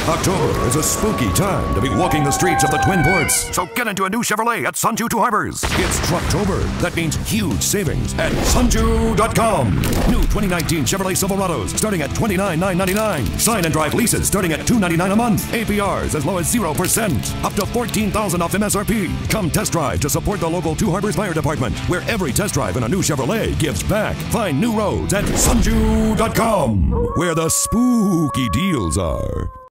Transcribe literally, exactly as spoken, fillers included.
October is a spooky time to be walking the streets of the Twin Ports. So get into a new Chevrolet at Sonju Two Harbors. It's Trucktober. That means huge savings at Sonju dot com. New twenty nineteen Chevrolet Silverados starting at twenty-nine thousand nine hundred ninety-nine dollars. Sign and drive leases starting at two hundred ninety-nine dollars a month. A P Rs as low as zero percent. Up to fourteen thousand dollars off M S R P. Come test drive to support the local Two Harbors Fire Department, where every test drive in a new Chevrolet gives back. Find new roads at Sonju dot com, where the spooky deals are.